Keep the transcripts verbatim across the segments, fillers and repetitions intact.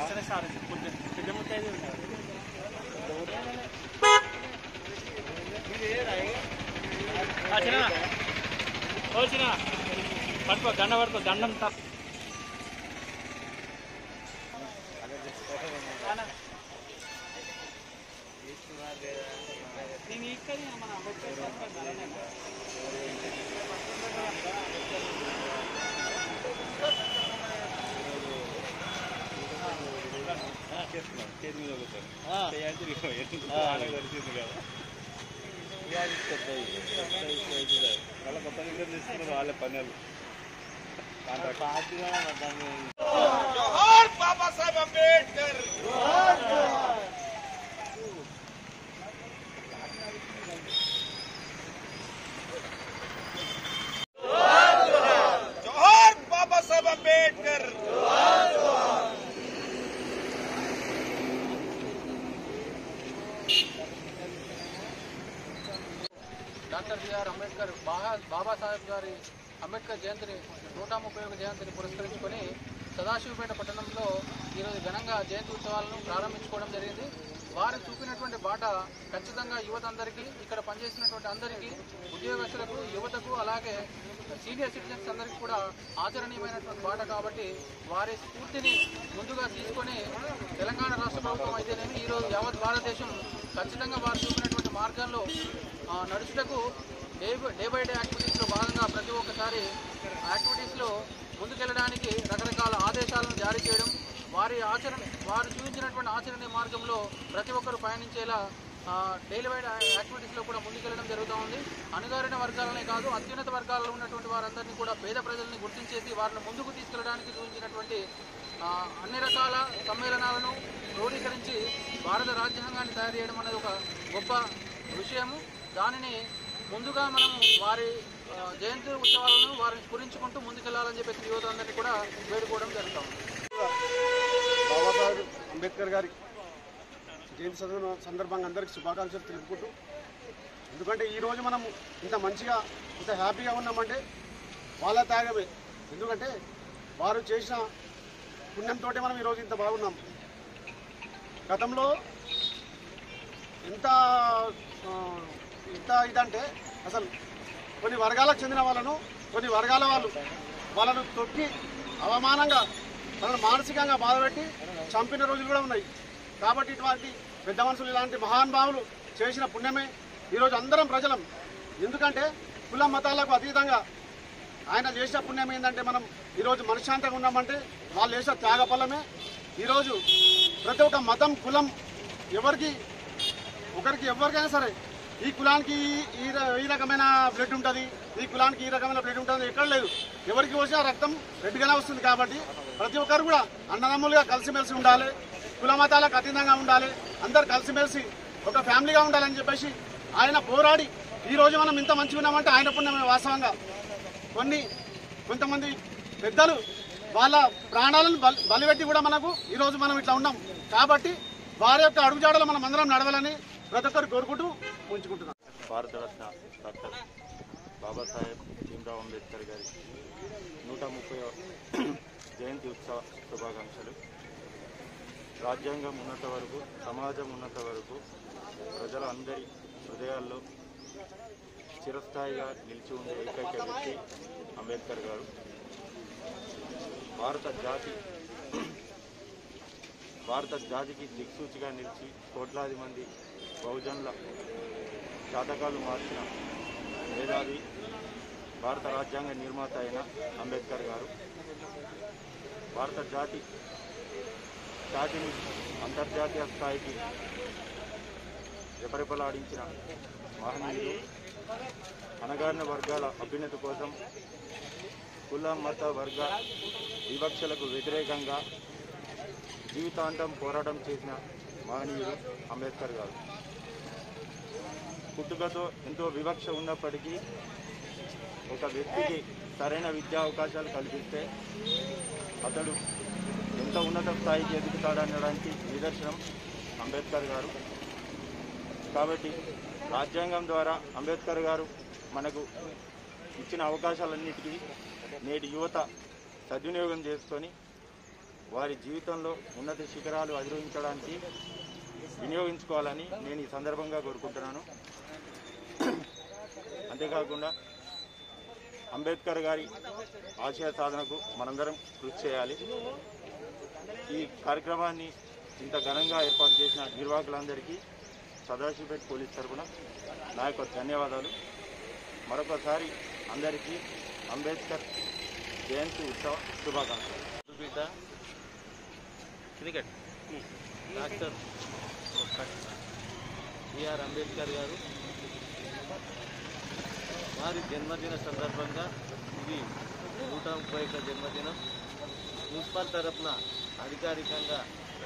వచ్చిన పట్టుకో దండ పట్టుకో దండం తప్ప నేను ఇక్కడ మన చేతి మీద దొరికింది కదా వాళ్ళ కొత్త దగ్గర తీసుకున్నారు వాళ్ళ పనులు బాబాసాహెబ్ అంబేద్కర్ జోహార్ బాబాసాహెబ్ అంబేద్కర్ డాక్టర్ బిఆర్ అంబేద్కర్ బాబాసాహెబ్ గారి అంబేద్కర్ జయంతిని నూట ముప్పై ఒక జయంతిని పురస్కరించుకొని సదాశివపేట పట్టణంలో ఈరోజు ఘనంగా జయంతి ఉత్సవాలను ప్రారంభించుకోవడం జరిగింది. వారు చూపినటువంటి బాట ఖచ్చితంగా యువత అందరికీ, ఇక్కడ పనిచేసినటువంటి అందరికీ, ఉద్యోగస్తులకు, యువతకు, అలాగే సీనియర్ సిటిజన్స్ అందరికీ కూడా ఆచరణీయమైనటువంటి బాట కాబట్టి వారి స్ఫూర్తిని ముందుగా తీసుకొని తెలంగాణ రాష్ట్ర ప్రభుత్వం అయితేనేమి ఈరోజు యావత్ భారతదేశం ఖచ్చితంగా వారు చూపినటువంటి మార్గంలో నడుచుటకు డే డే బై డే యాక్టివిటీస్లో భాగంగా ప్రతి ఒక్కసారి యాక్టివిటీస్లో ముందుకెళ్ళడానికి రకరకాల ఆదేశాలను జారీ చేయడం, వారి ఆచరణ వారు చూపించినటువంటి ఆచరణ మార్గంలో ప్రతి ఒక్కరు పయనించేలా డైలీ వైడ్ యాక్టివిటీస్లో కూడా ముందుకెళ్ళడం జరుగుతూ ఉంది. అణగారిన వర్గాలనే కాదు, అత్యున్నత వర్గాల్లో ఉన్నటువంటి వారందరినీ కూడా, పేద ప్రజల్ని గుర్తించేసి వారిని ముందుకు తీసుకెళ్ళడానికి చూపించినటువంటి అన్ని రకాల సమ్మేళనాలను క్రోడీకరించి భారత రాజ్యాంగాన్ని తయారు చేయడం అనేది ఒక గొప్ప విషయము. దానిని ముందుగా మనం వారి జయంతి ఉత్సవాలను వారిని స్ఫురించుకుంటూ ముందుకెళ్లాలని చెప్పేసి యువత అందరినీ కూడా వేడుకోవడం జరుగుతూ ఉంది. బాబాసాహెబ్ అంబేద్కర్ గారి జయంతి సందర్భంగా అందరికీ శుభాకాంక్షలు తెలుపుకుంటూ, ఎందుకంటే ఈరోజు మనం ఇంత మంచిగా ఇంత హ్యాపీగా ఉన్నామంటే వాళ్ళ త్యాగమే. ఎందుకంటే వారు చేసిన పుణ్యంతో మనం ఈరోజు ఇంత బాగున్నాం. గతంలో ఎంత ఇంత ఇదంటే అసలు కొన్ని వర్గాలకు చెందిన వాళ్ళను, కొన్ని వర్గాల వాళ్ళు వాళ్ళను తొక్కి అవమానంగా వాళ్ళను మానసికంగా బాధపెట్టి చంపిన రోజులు కూడా ఉన్నాయి. కాబట్టి ఇటువంటి పెద్ద మనుషులు, ఇలాంటి మహానుభావులు చేసిన పుణ్యమే ఈరోజు అందరం ప్రజలం. ఎందుకంటే కుల మతాలకు అతీతంగా ఆయన చేసిన పుణ్యం ఏంటంటే మనం ఈరోజు మనశ్శాంతంగా ఉన్నామంటే వాళ్ళు చేసిన త్యాగ ఫలమే. ఈరోజు ప్రతి ఒక్క మతం, కులం ఎవరికి ఒకరికి ఎవరికైనా సరే ఈ కులానికి ఈ ఈ రకమైన బ్లడ్ ఉంటుంది, ఈ కులానికి ఈ రకమైన బ్లడ్ ఉంటుంది ఎక్కడ లేదు. ఎవరికి వచ్చినా రక్తం రెడ్గానే వస్తుంది. కాబట్టి ప్రతి ఒక్కరు కూడా అన్నదమ్ములుగా కలిసిమెలిసి ఉండాలి, కుల మతాలకు అతీతంగా ఉండాలి, అందరు కలిసిమెలిసి ఒక ఫ్యామిలీగా ఉండాలని చెప్పేసి ఆయన పోరాడి ఈరోజు మనం ఇంత మంచిగా ఉన్నామంటే ఆయన పుణ్యమే. వాస్తవంగా కొన్ని కొంతమంది పెద్దలు వాళ్ళ ప్రాణాలను బలి బలిపెట్టి కూడా మనకు ఈరోజు మనం ఇట్లా ఉన్నాం. కాబట్టి వారి యొక్క అడుగుజాడలు మనం అందరం నడవాలని ప్రతి ఒక్కరు కోరుకుంటూ ఉంచుకుంటున్నాం. భారతరత్న డాక్టర్ బాబాసాహెబ్ భీమ్రావ్ అంబేద్కర్ గారి నూట ముప్పై జయంతి ఉత్సవ శుభాకాంక్షలు. రాజ్యాంగం ఉన్నంత వరకు, సమాజం ఉన్నంత వరకు ప్రజల అందరి హృదయాల్లో చిరస్థాయిగా నిలిచి ఉండే ఏకైక వ్యక్తి అంబేద్కర్ గారు. భారత జాతి భారత జాతికి దిక్సూచిగా నిలిచి కోట్లాది మంది బహుజనుల జాతకాలు మార్చిన మేధావి భారత రాజ్యాంగ నిర్మాత అయిన అంబేద్కర్ గారు. భారత జాతి జాతిని అంతర్జాతీయ స్థాయికి రెపరెపలాడించిన మహనీయుడు. అణగారిన వర్గాల అభ్యున్నతి కోసం, కుల మత వర్గ వివక్షలకు వ్యతిరేకంగా జీవితాంతం పోరాటం చేసిన మహనీయుడు అంబేద్కర్ గారు. పుట్టుకతో ఎంతో వివక్ష ఉన్నప్పటికీ ఒక వ్యక్తికి సరైన విద్యా అవకాశాలు కల్పిస్తే అతడు ఎంత ఉన్నత స్థాయికి ఎదుగుతాడనడానికి నిదర్శనం అంబేద్కర్ గారు. కాబట్టి రాజ్యాంగం ద్వారా అంబేద్కర్ గారు మనకు ఇచ్చిన అవకాశాలన్నిటికీ నేటి యువత సద్వినియోగం చేసుకొని వారి జీవితంలో ఉన్నత శిఖరాలు అధిరోహించడానికి వినియోగించుకోవాలని నేను ఈ సందర్భంగా కోరుకుంటున్నాను. అంతేకాకుండా అంబేద్కర్ గారి ఆశయ సాధనకు మనందరం కృషి చేయాలి. ఈ కార్యక్రమాన్ని ఇంత ఘనంగా ఏర్పాటు చేసిన నిర్వాహకులందరికీ సదాశివపేట పోలీస్ తరఫున నా యొక్క ధన్యవాదాలు. మరొకసారి అందరికీ అంబేద్కర్ జయంతి ఉత్సవ శుభాకాంక్షలు. క్రికెట్ డాక్టర్ బిఆర్ అంబేద్కర్ గారు వారి జన్మదిన సందర్భంగా ఇది నూట ముప్పై ఒక్క జన్మదినం. మున్సిపల్ తరఫున అధికారికంగా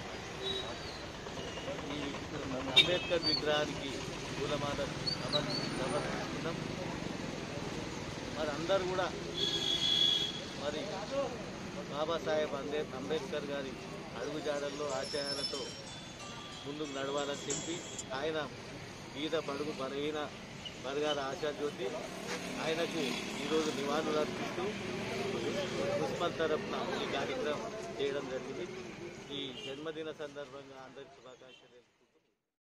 ఈ అంబేద్కర్ విగ్రహానికి పూలమాల సమర్పిస్తున్నాం. మరి అందరూ కూడా మరి బాబాసాహెబ్ అంబే అంబేద్కర్ గారి అడుగుజాడల్లో ఆశయాలతో ముందుకు నడవాలని చెప్పి ఆయన గీత పడుగు బలహీన వర్గాల ఆశాజ్యోతి ఆయనకు ఈరోజు నివాళులు అర్పిస్తూ మున్సిపల్ తరఫున ఈ కార్యక్రమం చేయడం జరిగింది. ఈ జన్మదిన సందర్భంగా అందరికీ శుభాకాంక్షలు.